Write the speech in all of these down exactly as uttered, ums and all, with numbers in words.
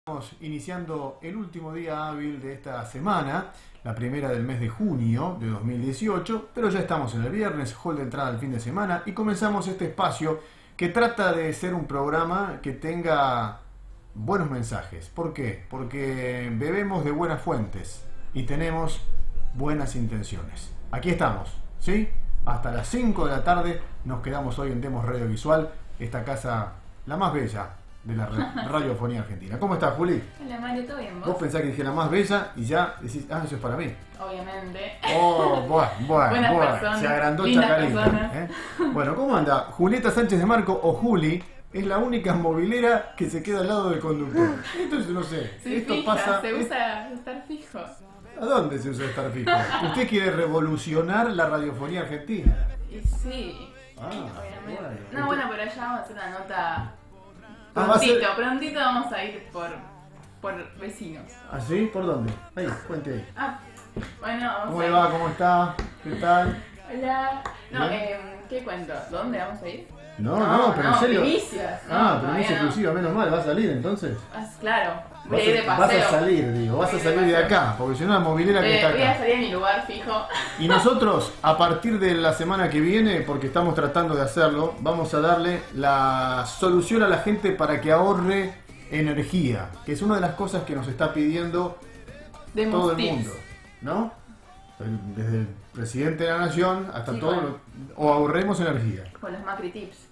Estamos iniciando el último día hábil de esta semana, la primera del mes de junio de dos mil dieciocho, pero ya estamos en el viernes, hall de entrada al fin de semana, y comenzamos este espacio que trata de ser un programa que tenga buenos mensajes. ¿Por qué? Porque bebemos de buenas fuentes y tenemos buenas intenciones. Aquí estamos, ¿sí? Hasta las cinco de la tarde nos quedamos hoy en Demos Radio Visual, esta casa la más bella de la radiofonía argentina. ¿Cómo estás, Juli? Hola, Mario, ¿todo bien? ¿Vos? Vos pensás que dije la más bella y ya decís, ah, eso es para mí. Obviamente. Oh, bueno, bueno, bueno. Se agrandó Chacarita. ¿eh? Bueno, ¿cómo anda? Julieta Sánchez de Marco, o Juli, es la única movilera que se queda al lado del conductor. Entonces, no sé, se esto fija, pasa... se usa estar fijo. ¿A dónde se usa estar fijo? Usted quiere revolucionar la radiofonía argentina. Y sí, ah, obviamente. Bueno. No, bueno, pero ya vamos a hacer una nota... Ah, prontito, ser... prontito vamos a ir por, por vecinos. ¿Ah, sí? ¿Por dónde? Ahí, cuente ahí. Ah, bueno, vamos ¿Cómo a le ir. va? ¿Cómo está? ¿Qué tal? Hola. No, ¿Bien? eh, ¿qué cuento? ¿Dónde vamos a ir? No, no, no, pero en serio. Primicias. No, Ah, todavía primicia no. exclusiva, menos mal, va a salir entonces. Ah, claro, voy Vas a ir de a, paseo. vas a salir, digo, vas a Voy a ir de salir de paseo. acá, porque si no la movilera que Eh, está voy a acá. salir a mi lugar fijo. Y nosotros, a partir de la semana que viene, porque estamos tratando de hacerlo, vamos a darle la solución a la gente para que ahorre energía, que es una de las cosas que nos está pidiendo Demos todo el tips. mundo, ¿no? El- Desde el presidente de la nación hasta Sí, todo bueno. lo, o ahorremos energía. Con los Macri Tips.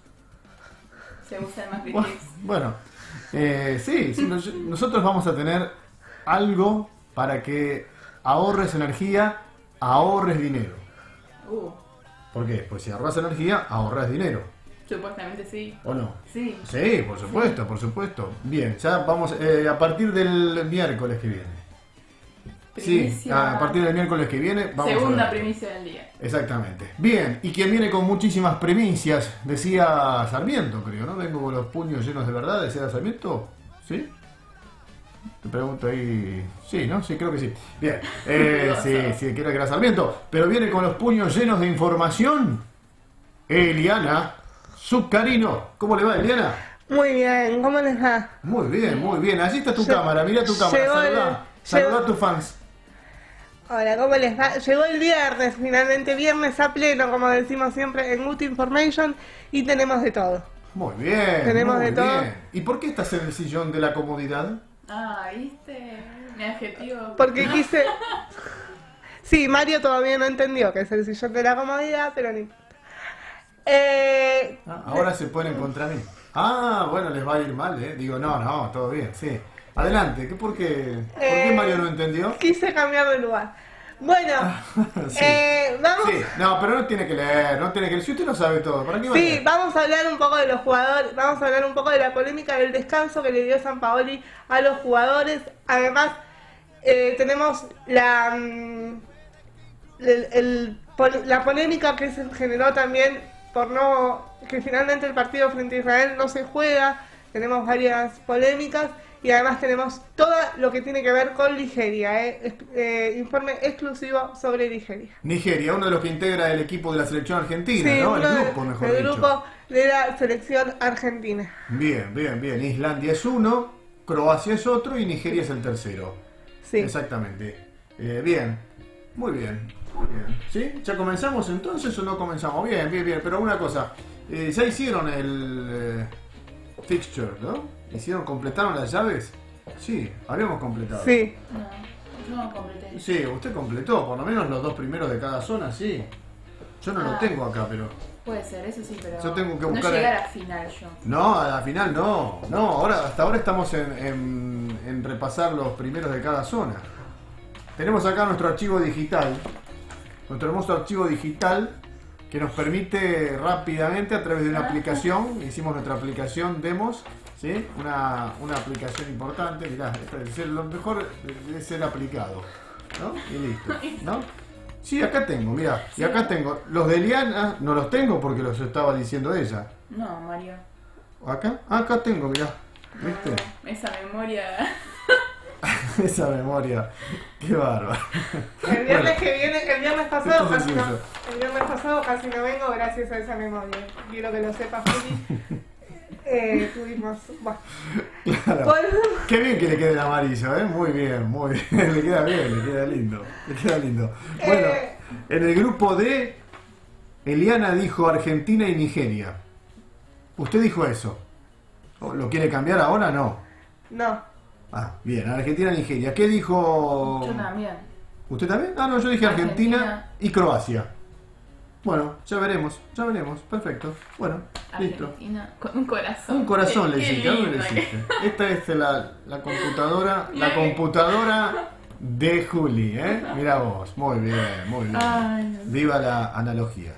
Se usa el Macri Bueno, Tips. bueno, eh, sí, sí, nos- nosotros vamos a tener algo para que ahorres energía, ahorres dinero. Uh, ¿Por qué? Pues si ahorras energía, ahorras dinero, supuestamente sí. ¿o no? Sí. Sí, por supuesto, por supuesto. Bien, ya vamos eh, a partir del miércoles que viene. Sí, Primicia. a partir del miércoles que viene vamos a Segunda ver. primicia del día. Exactamente. Bien, y quien viene con muchísimas primicias, decía Sarmiento, creo, ¿no? Vengo con los puños llenos de verdad, decía Sarmiento. ¿Sí? Te pregunto ahí. Sí, ¿no? Sí, creo que sí. Bien. Eh, sí, sí, creo que era Sarmiento. Pero viene con los puños llenos de información. Eliana Zuccarino. ¿Cómo le va, Eliana? Muy bien, ¿cómo les va? Muy bien, muy bien. Allí está tu Lle- cámara, mira tu cámara. llegó el- Saludá. Saludá llegó- a tus fans. Hola, ¿cómo les va? Llegó el viernes, finalmente viernes a pleno, como decimos siempre en Good Information, y tenemos de todo. Muy bien. Tenemos muy de todo. bien. ¿Y por qué estás en el sillón de la comodidad? Ah, ¿viste? Mi adjetivo. Porque quise... Sí, Mario todavía no entendió que es el sillón de la comodidad, pero no importa. Eh, Ah, ahora se ponen contra mí. Ah, bueno, les va a ir mal, ¿eh? Digo, no, no, todo bien, sí. Adelante, ¿qué, por, qué, ¿por qué Eh, Mario no entendió? Quise cambiar de lugar. Bueno, sí. eh, vamos... Sí, no, pero no tiene que leer, no tiene que leer. Si usted no sabe todo, ¿para qué va a Sí, leer? vamos a hablar un poco de los jugadores, vamos a hablar un poco de la polémica del descanso que le dio Sampaoli a los jugadores. Además, eh, tenemos la, mm, el- el pol- la polémica que se generó también por no que finalmente el partido frente a Israel no se juega. Tenemos varias polémicas y además tenemos todo lo que tiene que ver con Nigeria, eh, es- eh, informe exclusivo sobre Nigeria. Nigeria, uno de los que integra el equipo de la selección argentina, Sí, ¿no? uno El de- grupo, mejor el dicho. grupo de la selección argentina. Bien, bien, bien. Islandia es uno, Croacia es otro y Nigeria es el tercero. Sí. Exactamente. Eh, bien, muy bien. Muy bien. ¿Sí? ¿Ya comenzamos entonces o no comenzamos? Bien, bien, bien. Pero una cosa, eh, ya hicieron el eh, fixture, ¿no? ¿Hicieron, completaron las llaves? Sí, habíamos completado. Sí. No, yo no completé. Sí, usted completó, por lo menos los dos primeros de cada zona, sí. Yo no lo Ah. tengo acá, pero... Puede ser, eso sí, pero. Yo tengo que buscar No el- llegar a final yo. No, a la final no. No, ahora, hasta ahora estamos en, en- en repasar los primeros de cada zona. Tenemos acá nuestro archivo digital. Nuestro hermoso archivo digital que nos permite rápidamente a través de una aplicación. Hicimos nuestra aplicación Demos. ¿Sí? Una, una aplicación importante. Mirá, es el- lo mejor es ser aplicado. ¿No? Y listo. ¿No? Sí, acá tengo, mirá. Y acá tengo. Los de Eliana no los tengo porque los estaba diciendo ella. No, Mario. ¿Acá? Ah, acá tengo, mirá. ¿Viste? No, esa memoria. Esa memoria. Qué bárbaro. El viernes que viene, el viernes pasado Esto es casi no, suyo. el viernes pasado casi no vengo gracias a esa memoria. Quiero que lo sepas, Juli. eh, tuvimos... Bueno. Claro. Bueno, Qué bien que le quede el amarillo, ¿eh? Muy bien, muy bien. Le queda bien, le queda lindo. Le queda lindo. Bueno, Eh. en el grupo D, Eliana dijo Argentina y Nigeria. ¿Usted dijo eso? ¿O ¿Lo quiere cambiar ahora? No. no. Ah, bien, Argentina y Nigeria. ¿Qué dijo? Yo también. ¿Usted también? Ah, no, yo dije Argentina, Argentina. y Croacia. Bueno, ya veremos, ya veremos. Perfecto. Bueno, listo. Argentina con un corazón. Un corazón Qué- le qué hiciste, algo le lindo. hiciste. Esta es la, la computadora, la computadora de Juli, ¿eh? Mira vos, muy bien, muy bien. Ay, no sé. Viva la analogía.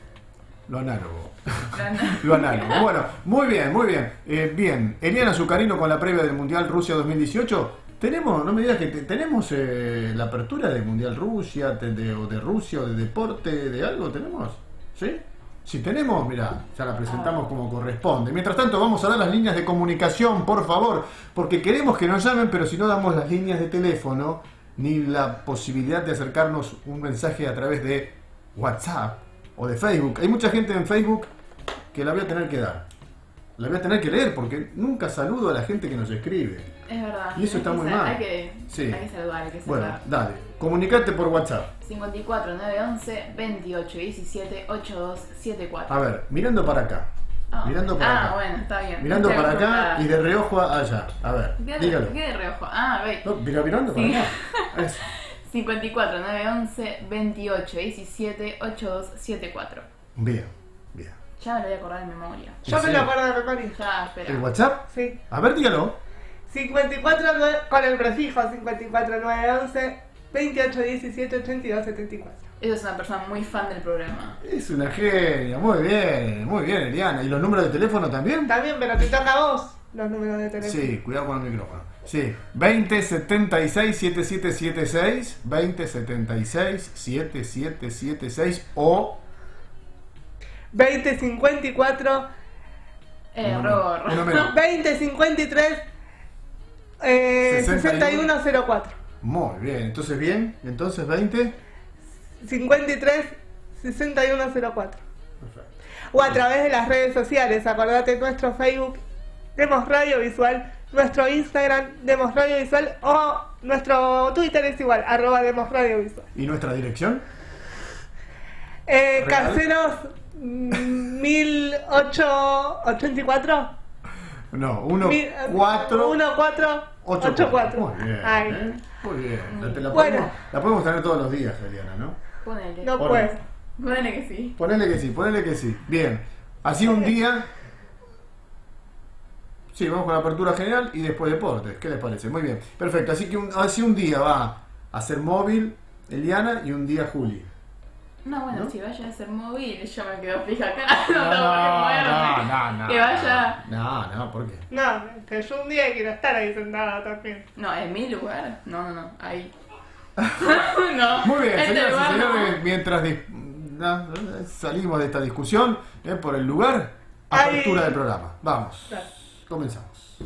Lo análogo. Gana. Lo análogo. Bueno, muy bien, muy bien. Eh, bien, Eliana Zucarino con la previa del Mundial Rusia dos mil dieciocho. Tenemos, no me digas que te- tenemos eh, la apertura del Mundial Rusia, de, de- o de Rusia, o de deporte, de algo, ¿tenemos? ¿Sí? Si tenemos, mirá, ya la presentamos como corresponde. Mientras tanto, vamos a dar las líneas de comunicación, por favor, porque queremos que nos llamen, pero si no damos las líneas de teléfono, ni la posibilidad de acercarnos un mensaje a través de WhatsApp o de Facebook. Hay mucha gente en Facebook que la voy a tener que dar. La voy a tener que leer porque nunca saludo a la gente que nos escribe. Es verdad. Y eso Hay está que muy sal- mal. Hay que, Sí. hay que saludar, hay que Bueno, saludar. dale, comunicate por WhatsApp. cincuenta y cuatro, nueve once, veintiocho, diecisiete, ochenta y dos, setenta y cuatro. A ver, mirando para acá. Ah, Mirando para ah, acá. bueno, está bien. Mirando Estoy para acá acostumbrada. y de reojo allá. A ver, ¿Qué de, dígalo. ¿Qué de reojo? Ah, ve. No, mira, mirando para Sí. acá. Eso. cincuenta y cuatro, nueve once, veintiocho, diecisiete, ochenta y dos, setenta y cuatro. Bien, bien. Ya me lo voy a acordar en memoria. Yo me Sí. lo acuerdo de memoria. Ya, espera. ¿El WhatsApp? Sí. A ver, dígalo. cincuenta y cuatro nueve con el prefijo cincuenta y cuatro nueve once, veintiocho, diecisiete, ochenta y dos, setenta y cuatro. Ella es una persona muy fan del programa. Es una genia. Muy bien, muy bien, Eliana. ¿Y los números de teléfono también? También, pero te toca a vos los números de teléfono. Sí, cuidado con el micrófono. Sí, veinte setenta y seis, setenta y siete setenta y seis, veinte setenta y seis, setenta y siete setenta y seis o... veinte cincuenta y cuatro, Error. Uno menos. veinte cincuenta y tres, eh, sesenta y uno cero cuatro. Muy bien, entonces bien, entonces veinte. cincuenta y tres, sesenta y uno cero cuatro. Perfecto. O a través de las redes sociales, acordate nuestro Facebook, Demos Radio Visual, nuestro Instagram, Demos Radio Visual, o nuestro Twitter es igual, arroba Demos Radio Visual. ¿Y nuestra dirección? Eh, ¿Real? Caseros mm, mil ochocientos ochenta y cuatro. No, uno, Mil- cuatro, uno, cuatro, ocho, ocho, cuatro. cuatro. Muy bien, Ay, ¿eh? Muy bien. La, te la, Bueno. podemos, la podemos tener todos los días, Eliana, ¿no? Ponele. no Por- puedo. Ponele que sí. Ponele que sí, ponele que sí. Bien, así un día... Sí, vamos con la apertura general y después deportes. ¿Qué les parece? Muy bien. Perfecto, así que un, así un día va a ser móvil Eliana y un día Juli. No, bueno, ¿No? si vaya a ser móvil, yo me quedo fija acá. No, tengo por qué moverme. no, no. Que vaya. No, no, ¿por qué? No, que yo un día quiero estar ahí sentada también. No, en mi lugar. No, no, no. Ahí. No. Muy bien, este señoras lugar y no. señores, mientras dis- no, salimos de esta discusión eh, por el lugar, apertura Ahí. del programa. Vamos, Claro. comenzamos.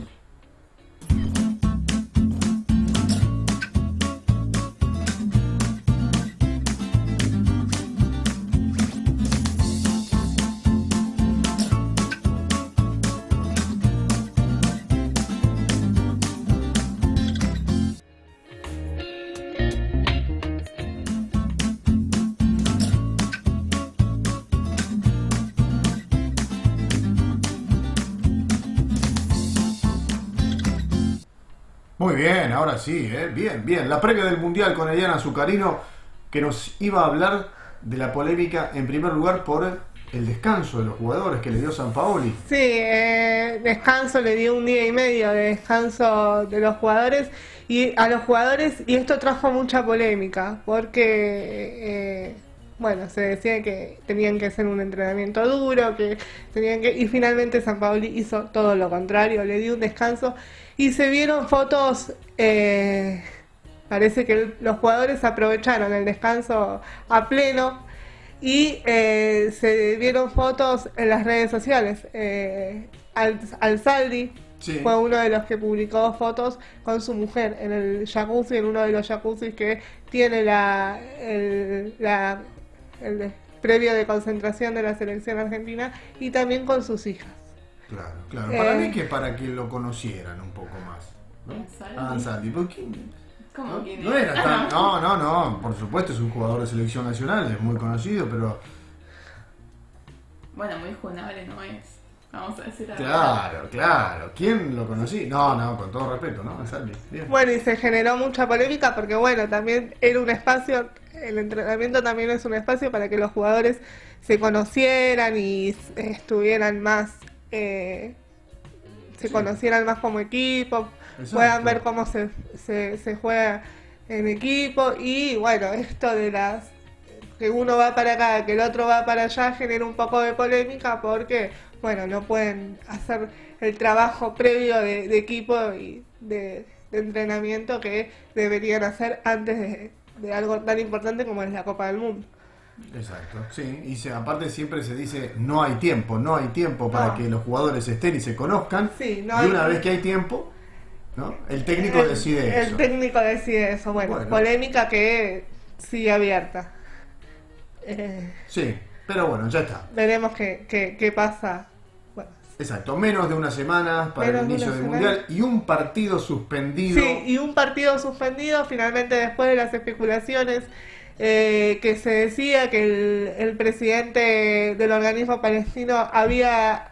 Muy bien, ahora sí, ¿eh? bien, bien. La previa del Mundial con Eliana Zucarino, que nos iba a hablar de la polémica, en primer lugar, por el descanso de los jugadores que le dio Sampaoli. Sí, eh, descanso, le dio un día y medio de descanso de los jugadores y a los jugadores, y esto trajo mucha polémica, porque, eh, bueno, se decía que tenían que hacer un entrenamiento duro, que tenían que, y finalmente Sampaoli hizo todo lo contrario, le dio un descanso y se vieron fotos, eh, parece que el- los jugadores aprovecharon el descanso a pleno. Y eh, se vieron fotos en las redes sociales. Eh, Al, Alzaldi Sí. fue uno de los que publicó fotos con su mujer en el jacuzzi, en uno de los jacuzzis que tiene la, el, la, el de- previo de concentración de la selección argentina, y también con sus hijas. Claro, claro. Eh, Para mí que para que lo conocieran un poco más, ¿no? Ansaldi. Ah, Ansaldi, ¿por qué? ¿Cómo No, que no era tan... No, no, no, por supuesto es un jugador de selección nacional, es muy conocido, pero... Bueno, muy jugable no es. Vamos a decir la verdad. Claro, claro. ¿Quién lo conocí? No, no, con todo respeto, ¿no? Ansaldi. Bien. Bueno, y se generó mucha polémica porque, bueno, también era un espacio, el entrenamiento también es un espacio para que los jugadores se conocieran y eh, estuvieran más, eh, se Sí. conocieran más como equipo, Exacto. puedan ver cómo se, se, se juega en equipo y, bueno, esto de las que uno va para acá, que el otro va para allá, genera un poco de polémica porque, bueno, no pueden hacer el trabajo previo de, de equipo y de, de entrenamiento que deberían hacer antes de, de algo tan importante como es la Copa del Mundo. Exacto, sí. Y se, aparte siempre se dice, no hay tiempo, no hay tiempo para No. que los jugadores estén y se conozcan. Sí, no y hay- una vez que hay tiempo, ¿no? El técnico El- decide el eso. técnico decide eso. Bueno, Bueno. polémica que sigue abierta. Eh, Sí, pero bueno, ya está. veremos qué, qué, qué pasa. Bueno, Exacto, menos de una semana para Menos el de inicio una del semana. Mundial y un partido suspendido. sí, y un partido suspendido finalmente después de las especulaciones eh, que se decía que el, el presidente del organismo palestino había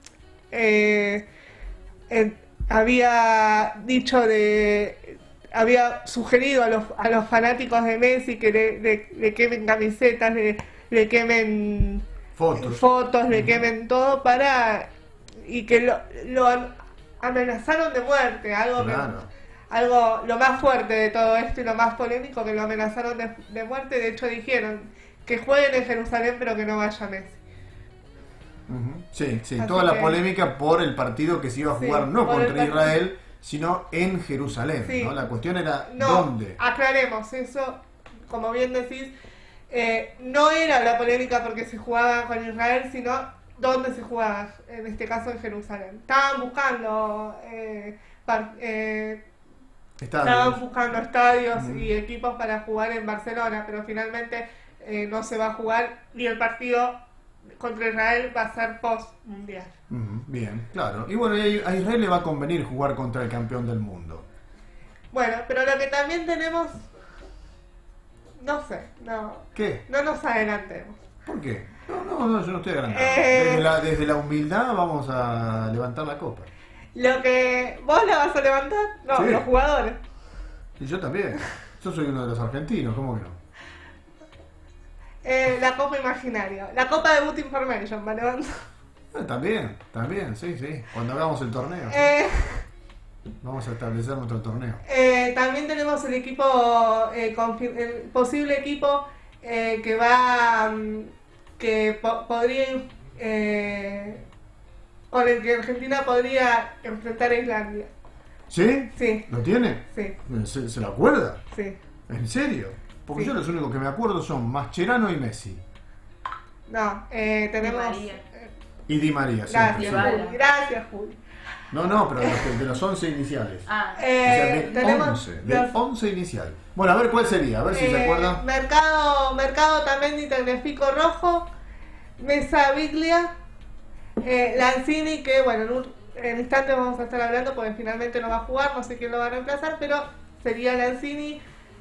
eh, en- había dicho de había sugerido a los a los fanáticos de Messi que le, le- le quemen camisetas, le, le quemen Fotos. fotos, le quemen todo para y que lo, lo amenazaron de muerte, algo que- Claro. algo lo más fuerte de todo esto y lo más polémico, que lo amenazaron de, de muerte. De hecho dijeron que jueguen en Jerusalén pero que no vaya Messi. Ujú. Sí, sí, Así toda la que- polémica por el partido que se iba a Sí, jugar no por el contra partido. Israel, sino en Jerusalén, Sí. ¿no? La cuestión era No, dónde. aclaremos eso, como bien decís, eh, no era la polémica porque se jugaba con Israel, sino dónde se jugaba, en este caso en Jerusalén. Estaban buscando eh, par- eh, Estadios. estaban buscando estadios Ujú. y equipos para jugar en Barcelona, pero finalmente eh, no se va a jugar y el partido contra Israel va a ser post mundial. Ujú, bien, claro. Y bueno, y a Israel le va a convenir jugar contra el campeón del mundo. Bueno, pero lo que también tenemos, no sé, no, ¿Qué? no nos adelantemos. ¿Por qué? No, no, no, yo no estoy agrandado. Eh. Desde, la, desde la humildad vamos a levantar la copa. Lo que vos la vas a levantar, no, Sí. los jugadores. Y yo también. Yo soy uno de los argentinos, ¿cómo que no? Eh, la copa imaginaria, la copa de Boot Information, ¿va a levantar? Eh, también, también, sí, sí. Cuando hagamos el torneo. Eh, Vamos a establecer nuestro torneo. eh, también tenemos el equipo, eh, confir- el posible equipo eh, que va, mm, que po- podría, ir, eh, con el que Argentina podría enfrentar a Islandia. ¿Sí? Sí, ¿Lo tiene? sí, ¿Se, se lo acuerda? sí. ¿En serio? Porque Sí. yo los únicos que me acuerdo son Mascherano y Messi. No, eh, tenemos... María. eh, Y Di María. gracias, siempre. Dybala. Juli, gracias, Juli. No, no, pero de los, que- de los once iniciales. Ah, O sea, Eh, del tenemos once, del los- once inicial. Bueno, a ver cuál sería, a ver si se Eh, acuerdan. Mercado, Mercado Tamendi, Tecnefico Rojo, Mesa Biglia, eh, Lanzini, que bueno, en un en instantes vamos a estar hablando porque finalmente no va a jugar, no sé quién lo va a reemplazar, pero sería Lanzini,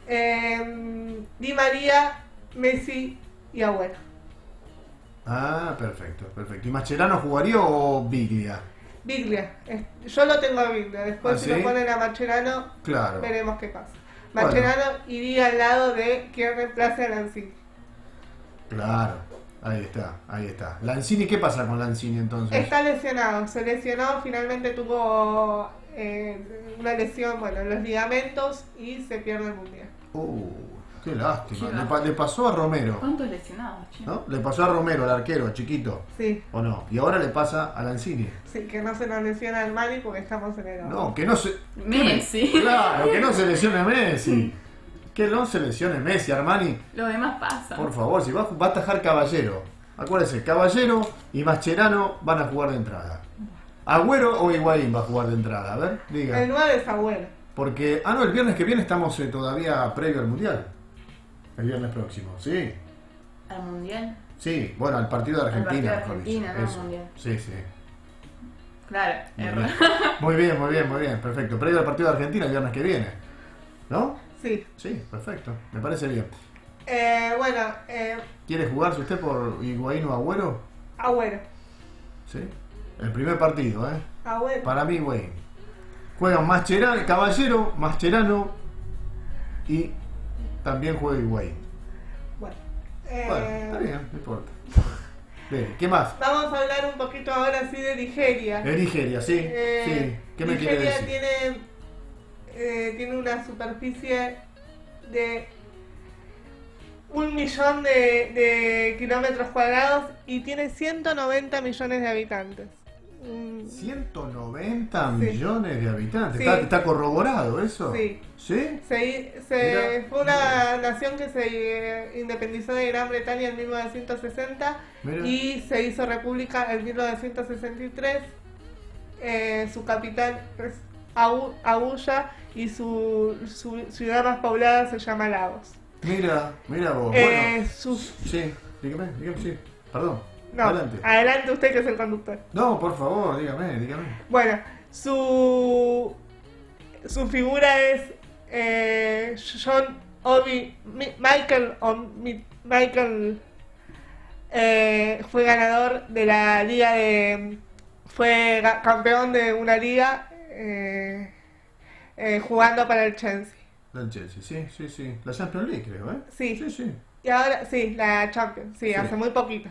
eh, Di María, Messi y Agüero. Ah, perfecto, perfecto. ¿Y Mascherano jugaría o Biglia? Biglia, eh, yo lo tengo a Biglia, después ¿Ah, si sí? lo ponen a Mascherano, Claro. veremos qué pasa. Bueno. Mascherano iría al lado de quien reemplace a Lanzini. Claro, ahí está, ahí está. Lanzini, ¿qué pasa con Lanzini entonces? Está lesionado, se lesionó, finalmente tuvo eh, una lesión, bueno, en los ligamentos y se pierde el mundial. Uh, qué lástima. Qué Le, pa- le pasó a Romero, ¿cuántos lesionados, che? ¿no? Le pasó a Romero, el arquero, chiquito, Sí, ¿o no? Y ahora le pasa a Lanzini. sí, que no se nos lesiona el Mani porque estamos en el No, que no se... Messi. Claro, que no se lesione Messi. Que no se lesione Messi, Armani. Lo demás pasa. Por favor, si va, va a atajar Caballero. Acuérdense, Caballero y Mascherano van a jugar de entrada. Agüero o Higuaín va a jugar de entrada. A ver, diga. El nueve es Agüero. Porque, ah no, el viernes que viene estamos eh, todavía previo al Mundial. El viernes próximo, sí. Al mundial. Sí, bueno, al partido de Al Argentina. partido de mejor dicho. Argentina, no al Eso. Mundial. Sí, sí. Claro, Muy error. bien. Muy bien, muy bien, muy bien, perfecto. Previo al partido de Argentina el viernes que viene, ¿no? Sí. Sí, perfecto, me parece bien. Eh, bueno, eh, ¿Quiere jugarse usted por Higuaín o Agüero? Agüero. Sí. El primer partido, ¿eh? Agüero. Para mí, Higuaín. Juegan Mascherano, Caballero, Mascherano y también juega Higuaín. Bueno, eh, Bueno, está bien, no importa. Bien, ¿qué más? vamos a hablar un poquito ahora sí de Nigeria. De Nigeria, sí. Eh, sí. ¿Qué me quiere Nigeria decir? tiene, eh, tiene una superficie de un millón de, de kilómetros cuadrados y tiene ciento noventa millones de habitantes. Mm, ciento noventa Sí. millones de habitantes. Sí. ¿Está, está corroborado eso? Sí. ¿Sí? Se, se- Mira. fue una nación que se eh, independizó de Gran Bretaña en mil novecientos sesenta Mira. y se hizo república en mil novecientos sesenta y tres. Eh, su capital es Abu- Abuya y su, su ciudad más poblada se llama Lagos. Mira, mira vos. Eh, bueno, sus- sí, dígame, dígame, sí. Perdón. no, Adelante. adelante usted que es el conductor. No, por favor, dígame, dígame. Bueno, su, su figura es eh, John Obi Mi- Michael o Mi- Michael eh, fue ganador de la liga de fue ga- campeón de una liga eh, eh, jugando para el Chelsea. Del Chelsea, sí, sí, sí. La Champions League, creo, ¿eh? Sí. Sí, sí. Y ahora, sí, la Champions, sí, Sí. hace muy poquito.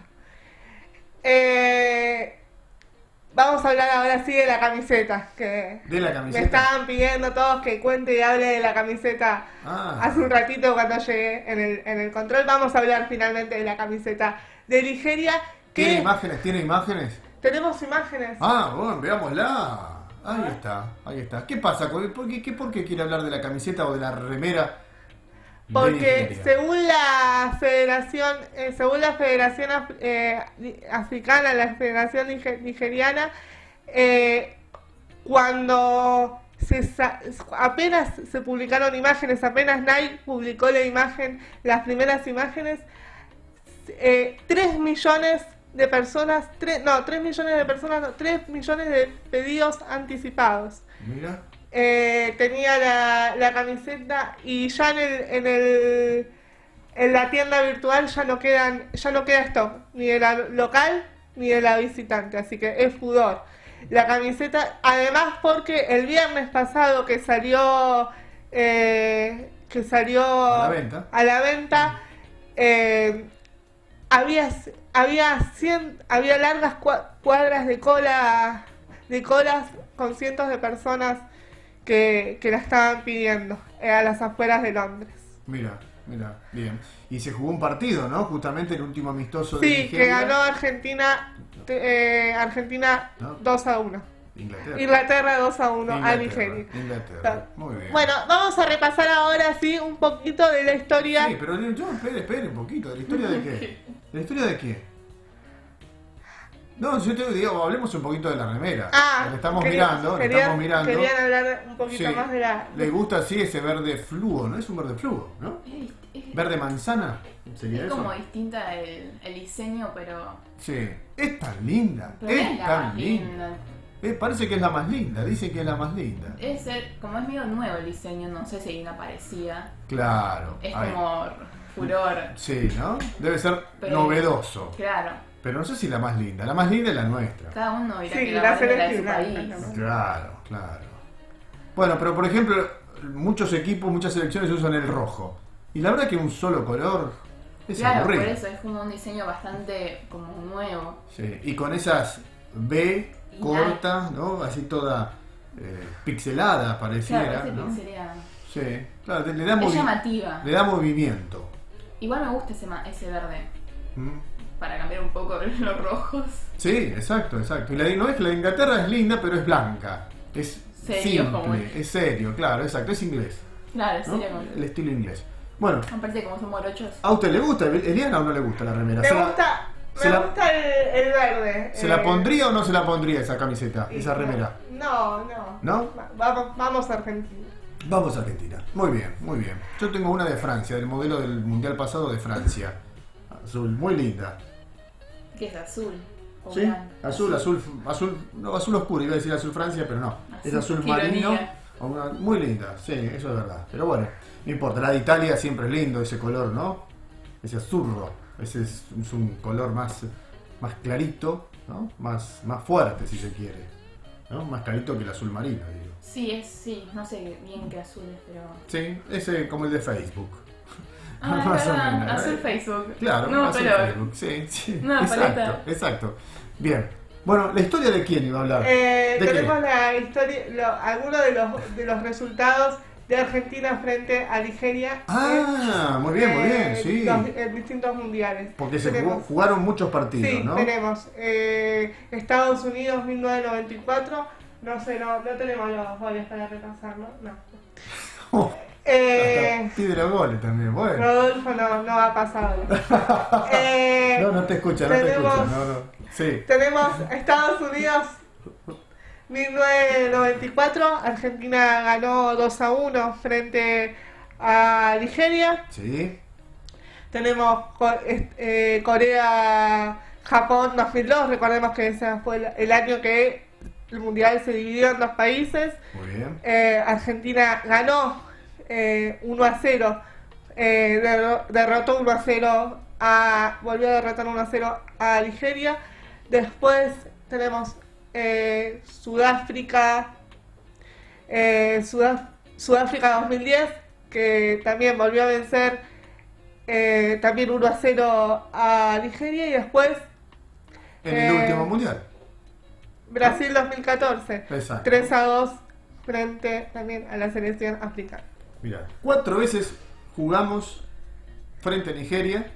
Eh, vamos a hablar ahora sí de la camiseta, que De la me camiseta. estaban pidiendo todos que cuente y hable de la camiseta Ah. hace un ratito cuando llegué en el, en el control. Vamos a hablar finalmente de la camiseta de Nigeria, ¿Tiene que imágenes? ¿Tiene imágenes? tenemos imágenes. Ah, bueno, veámosla. Ahí está, ahí está. ¿Qué pasa? con- ¿Por qué, qué- por qué quiere hablar de la camiseta o de la remera? de Porque Nigeria? según la Federación, eh, según la Federación Af- eh, Ni- Africana, la Federación Nige- Nigeriana, eh, cuando se sa- apenas se publicaron imágenes, apenas Nike publicó la imagen, las primeras imágenes, eh, tres millones de personas, tres, no, tres millones de personas, no, tres millones de pedidos anticipados. Mira. Eh, tenía la, la camiseta y ya en el, en el en la tienda virtual ya no quedan ya no queda stock ni de la local ni de la visitante, así que es furor la camiseta, además porque el viernes pasado que salió eh, que salió A la venta. a la venta, eh, había había cien, había largas cua- cuadras de cola de colas con cientos de personas que, que la estaban pidiendo eh, a las afueras de Londres. Mira, mira, bien. Y se jugó un partido, ¿no? Justamente el último amistoso de Sí, Nigeria. que ganó Argentina te- eh, Argentina ¿No? dos a uno. Inglaterra. Inglaterra dos a uno a Inglaterra, Nigeria. Inglaterra. Muy bien. Bueno, vamos a repasar ahora sí un poquito de la historia. Sí, pero yo, espere, espere un poquito. ¿De la historia de qué? ¿De la historia de qué? No, yo te digo, hablemos un poquito de la remera. Ah, Le estamos quería- mirando, le querían- estamos mirando. Querían hablar un poquito Sí. más de la... Le gusta así ese verde fluo, ¿no? Es un verde fluo, ¿no? Es, es- Verde manzana. ¿Sería es eso? como distinta el, el diseño, pero, Sí. Es tan linda. pero es es la tan más linda. linda. Eh, parece que es la más linda. Dice que es la más linda. Debe ser, como es medio nuevo el diseño, no sé si hay una parecida. Claro. Es ahí. como furor. Sí, ¿no? Debe ser Pero- novedoso. Claro, Pero no sé si la más linda. La más linda es la nuestra. cada uno dirá Sí, que la la más linda es de su selección, país. la- la- Claro, claro. Bueno, pero por ejemplo, muchos equipos, muchas selecciones usan el rojo. Y la verdad que un solo color es Claro, aburrido. por eso es como un diseño bastante como nuevo. Sí, y con esas B Y cortas, ¿no? Así toda eh, pixelada pareciera, Claro, ese ¿no? pixelea. Sí, claro, le da, Es movi- llamativa. le da movimiento. Igual me gusta ese, ma- ese verde, ¿Mm? para cambiar un poco los rojos. Sí, exacto, exacto. Y la, no es que la de Inglaterra es linda, pero es blanca. Es Serio, como simple, es. es serio, claro, exacto, es inglés. Claro, ¿no? sería como... El estilo inglés. Bueno, Aparte como son morochos. ¿a usted le gusta, Eliana, o no le gusta la remera? Me ¿Se la- gusta, se me la- gusta el, el verde. ¿Se eh, la pondría o no se la pondría esa camiseta, sí, esa remera? No, no. ¿No? Va- Vamos, vamos a Argentina. Vamos a Argentina. Muy bien, muy bien. Yo tengo una de Francia, del modelo del mundial pasado de Francia. Azul, muy linda. Que es azul. O Sí, blanco. azul, azul, azul, no, azul oscuro, iba a decir azul Francia, pero no, es Azul, azul qué marino, ironía. o una- muy linda, sí, eso es verdad, pero bueno, no importa, la de Italia siempre es lindo, ese color, ¿no? Ese azurro, ese es, es un color más, más clarito, ¿no? Más, más fuerte si se quiere, ¿no? Más clarito que el azul marino, digo. Sí, es, sí, no sé bien qué azul es, pero... Sí, ese como el de Facebook. Ah, es Más o verdad, menos, azul ¿eh? Facebook. Claro, No, azul pero... Facebook, sí, sí, Una exacto, paleta. exacto. Bien, bueno, ¿la historia de quién iba a hablar? Eh, ¿De qué? tenemos la historia, lo- algunos de los, de los resultados de Argentina frente a Nigeria. Ah, muy bien, muy bien, eh, sí. los- en distintos mundiales. Porque se jugó- Tenemos- jugaron muchos partidos, Sí, ¿no? tenemos eh, Estados Unidos mil novecientos noventa y cuatro. No sé, no, no tenemos los goles para repasarlo. No. Oh, Eh, hasta pide los goles también, bueno. Rodolfo no, no va a pasar. Eh, No, no te escucha, no te tenemos- escucha, no, no. Sí, Tenemos Estados Unidos mil novecientos noventa y cuatro. Argentina ganó dos a uno frente a Nigeria. sí, Tenemos Co- est- eh, Corea-Japón dos mil dos. Recordemos que ese fue el, el año que el mundial se dividió en dos países. muy bien. Eh, Argentina ganó eh, uno a cero. Eh, derro- derrotó uno a cero a, volvió a derrotar uno a cero a Nigeria. Después tenemos eh, Sudáfrica, eh, Sudá- Sudáfrica dos mil diez, que también volvió a vencer eh, también uno a cero a Nigeria. Y después En el eh, último mundial. Brasil dos mil catorce, Exacto. tres a dos frente también a la selección africana. Mira, cuatro veces jugamos frente a Nigeria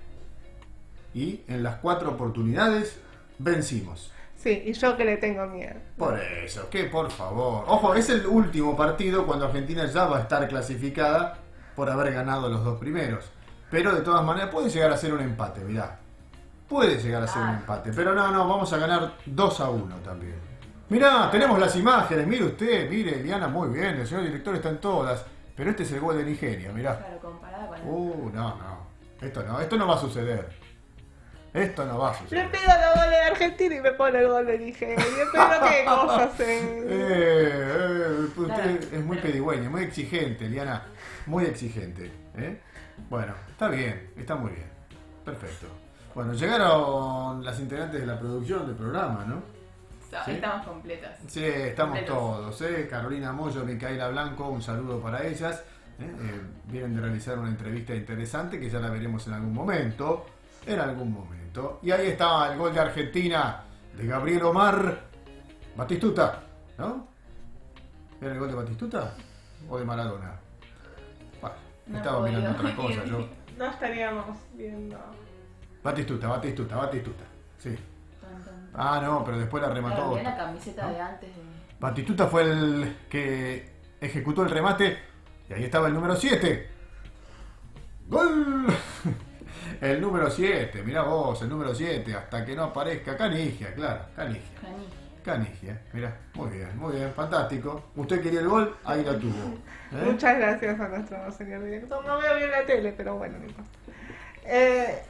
y en las cuatro oportunidades vencimos. Sí, y yo que le tengo miedo. Por eso, que por favor. Ojo, es el último partido cuando Argentina ya va a estar clasificada por haber ganado los dos primeros. Pero de todas maneras puede llegar a ser un empate, mirá. Puede llegar a ser un Ah. empate. Pero no, no, vamos a ganar dos a uno también. Mirá, tenemos las imágenes, mire usted, mire, Eliana, muy bien, el señor director está en todas. Pero este es el gol de Nigeria, mirá. Claro, comparada con... Uh, no, no. Esto no, esto no va a suceder. Esto no va a Le suceder. pido los goles de Argentina y me pone el gol de Nigeria. Pero qué cosas. Eh. Eh, eh, usted es muy pedigüeña, muy exigente, Eliana. Muy exigente. ¿eh? Bueno, está bien, está muy bien. Perfecto. Bueno, llegaron las integrantes de la producción del programa, ¿no? So- ¿Sí? Estamos completas. Sí, estamos Completos. todos. ¿eh? Carolina Moyo, Micaela Blanco, un saludo para ellas. ¿eh? Eh, vienen de realizar una entrevista interesante que ya la veremos en algún momento. En algún momento. Y ahí está el gol de Argentina de Gabriel Omar Batistuta, ¿no? ¿Era el gol de Batistuta o de Maradona? Bueno, No estaba podía. mirando otra cosa yo. No estaríamos viendo. Batistuta, Batistuta, Batistuta. Sí. Tan, tan. Ah, no, pero después la remató. Claro, mirá la camiseta ¿no? de antes de... Batistuta fue el que ejecutó el remate y ahí estaba el número siete. ¡Gol! El número siete, mirá vos, el número siete, hasta que no aparezca Canigia, claro, Canigia. Canigia. Canigia, mirá, muy bien, muy bien, fantástico. Usted quería el gol, ahí lo tuvo. ¿eh? Muchas gracias a nuestro señor director. No veo bien la tele, pero bueno, no importa. Eh,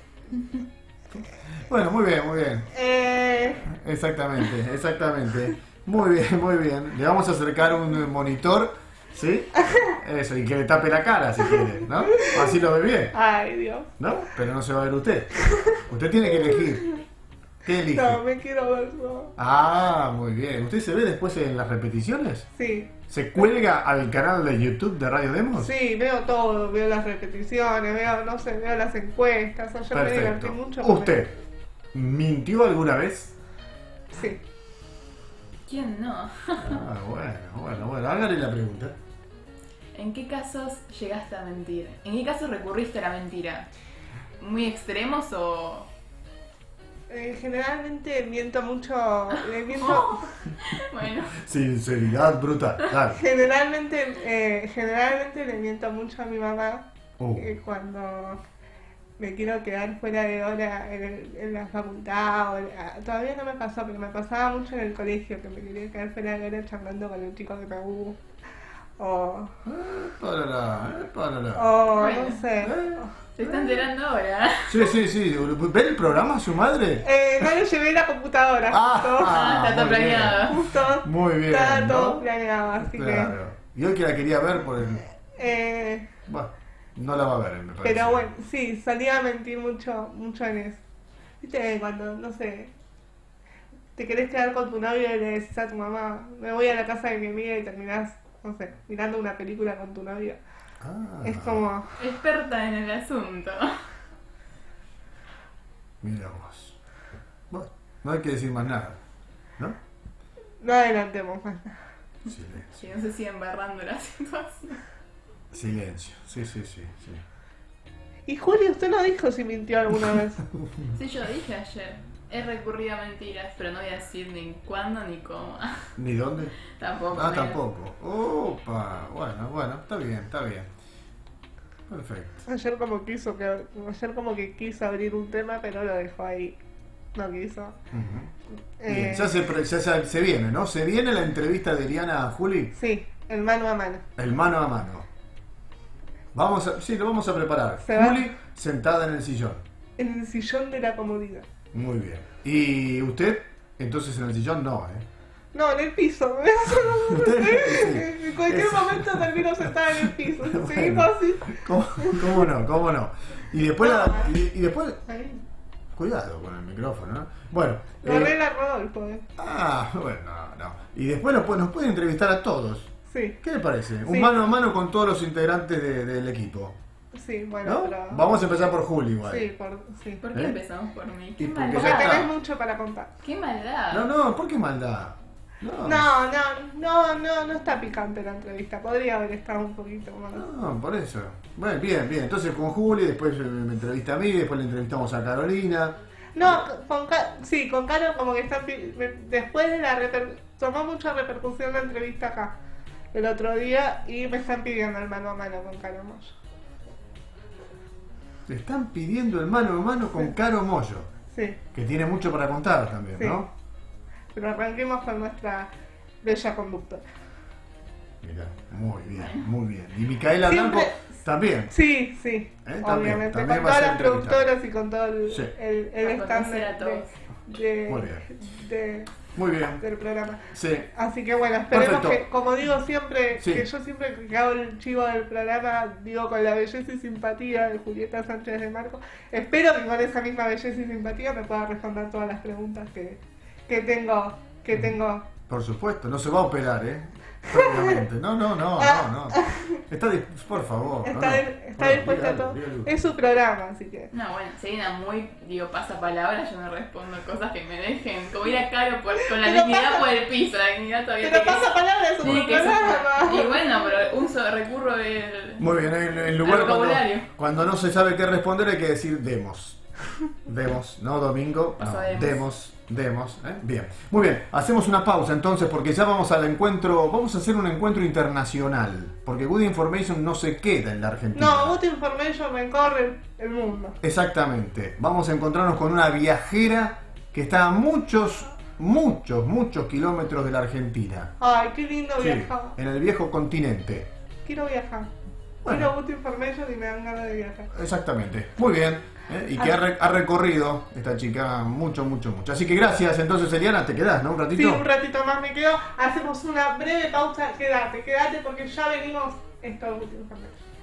Bueno, muy bien, muy bien. eh, Exactamente, exactamente. Muy bien, muy bien. Le vamos a acercar un monitor, ¿sí? Eso, y que le tape la cara si quiere, ¿no? Así lo ve bien, ay, Dios. ¿no? Pero no se va a ver usted. Usted tiene que elegir. ¿Qué elige? No, me quiero ver yo. Ah, muy bien. ¿Usted se ve después en las repeticiones? Sí, ¿Se cuelga al canal de YouTube de Radio Demos? sí, veo todo. Veo las repeticiones, veo, no sé, veo las encuestas. Ayer me divertí Perfecto. mucho. con ¿Usted mintió alguna vez? eso. Sí. ¿Quién no? Ah, bueno, bueno, bueno. Hágale la pregunta. ¿En qué casos llegaste a mentir? ¿En qué casos recurriste a la mentira? ¿Muy extremos o...? Eh, generalmente miento mucho. Le miento. Bueno, Sinceridad brutal. Dale. Generalmente, eh, generalmente le miento mucho a mi mamá Uh, eh, cuando me quiero quedar fuera de hora en, el- en la facultad. O, ah, todavía no me pasó, pero me pasaba mucho en el colegio que me quería quedar fuera de hora charlando con un chico que me gusta. O, Párala, eh, párala. o Bueno. no sé. Eh, Se está enterando ahora. Sí, sí, sí. ¿Ve el programa su madre? Eh, no le llevé la computadora. Ah, justo. Ah, está todo muy bien. planeado. Justo. Muy bien, Estaba todo ¿no? planeado, así Claro. Y hoy que la quería ver por el... que. Eh, Bueno, no la va a ver, me parece. pero bueno, sí, salía a mentir mucho, mucho en eso. Viste, cuando, no sé, te querés quedar con tu novio y le decís a tu mamá, me voy a la casa de mi amiga y terminás, no sé, mirando una película con tu novio. Ah, Es como. Experta en el asunto. mira vos. Bueno, no hay que decir más nada, ¿no? No adelantemos más nada. Silencio. Si no se sigue embarrando la situación. Silencio. Sí, sí, sí, sí. Y Juli, usted no dijo si mintió alguna vez. Sí, yo dije ayer. He recurrido a mentiras, pero no voy a decir ni cuándo ni cómo. ¿Ni dónde? Tampoco. Ah, me- tampoco. Opa. Bueno, bueno, está bien, está bien. Perfecto. Ayer como quiso que ayer como que quiso abrir un tema, pero lo dejó ahí. No quiso. Ujú. Eh, Bien, ya, se, pre- ya se, se viene, ¿no? Se viene la entrevista de Eliana a Juli, Sí, el mano a mano. el mano a mano. Vamos a, sí, lo vamos a preparar. Se va. Juli sentada en el sillón. En el sillón de la comodidad. Muy bien. ¿Y usted? Entonces en el sillón no, ¿eh? No, en el piso. Usted, sí. En cualquier Es- momento termino sentada en el piso. Bueno. Seguimos así. ¿Cómo, cómo no? ¿Cómo no? Y después, la- No. y, y después, Ahí. cuidado con el micrófono, ¿no? Bueno. Lo eh, arregla Rodolfo. eh. ah, bueno, no, no. Y después nos, puede- nos puede entrevistar a todos. Sí, ¿Qué le parece? Un Sí. mano a mano con todos los integrantes de- del equipo. sí, bueno, ¿No? pero. Vamos a empezar por Juli igual. Sí, por, sí. ¿Por qué ¿Eh? empezamos por mí? Y ¿Qué porque maldad? Porque ya está. tenés mucho para contar. ¿Qué maldad? No, no, ¿por qué maldad? No, No, no, no, no, no está picante la entrevista. Podría haber estado un poquito más. No, por eso. Bueno, bien, bien. Entonces con Juli, después eh, me entrevista a mí, después le entrevistamos a Carolina. No, con Ca- sí, con Caro como que está pi- me- después de la reper tomó mucha repercusión la entrevista acá el otro día y me están pidiendo el mano a mano con Caro Moyo. Te están pidiendo el mano a mano con Caro Moyo, Sí, que tiene mucho para contar también, Sí. ¿no? pero arranquemos con nuestra bella conductora. Mira, muy bien, muy bien. Y Micaela Siempre- Blanco también. Sí, sí, Eh, también, obviamente, también con va a todas ser las entrevistada. productoras y con todo el, Sí. el, el A stand conocer a de, todos. de- Muy bien. de- Muy bien. del programa. Sí. Así que bueno, esperemos Perfecto. que, como digo siempre, Sí. que yo siempre que hago el chivo del programa, digo con la belleza y simpatía de Julieta Sánchez de Marco, espero que con esa misma belleza y simpatía me pueda responder todas las preguntas que, que tengo, que tengo. Por supuesto, no se va a operar, ¿eh? Obviamente. No, no, no, no, no. Está dis- por favor. Está, no, no. di- está Bueno, dispuesta a dígalo, todo. dígalo. Es su programa, así que. No, bueno, si hay una muy, digo, pasa palabra, yo no respondo cosas que me dejen. Como ir a Caro por, con la Pero dignidad pasa- por el piso, la dignidad todavía Pero tiene que- pasa palabra, es su tiene que ser- programa. Y bueno, pero uso, recurro el. Muy bien, en, en lugar Al cuando, vocabulario. cuando no se sabe qué responder hay que decir demos. Demos, no domingo, no, Paso demos. demos, demos, ¿eh? Bien. Muy bien, hacemos una pausa entonces porque ya vamos al encuentro, vamos a hacer un encuentro internacional, porque Good Information no se queda en la Argentina. No, Good Information recorre el mundo. Exactamente. Vamos a encontrarnos con una viajera que está a muchos, muchos, muchos kilómetros de la Argentina. Ay, qué lindo Sí, viajar. en el viejo continente. Quiero viajar. Bueno. Quiero Good Information y me dan ganas de viajar. Exactamente. Muy bien. ¿eh? Y que ha, re- ha recorrido esta chica mucho, mucho, mucho. Así que gracias. Entonces, Eliana, te quedás, ¿no? Un ratito. Sí, un ratito más me quedo. Hacemos una breve pausa. Quédate, quédate porque ya venimos. Esto es Good Information.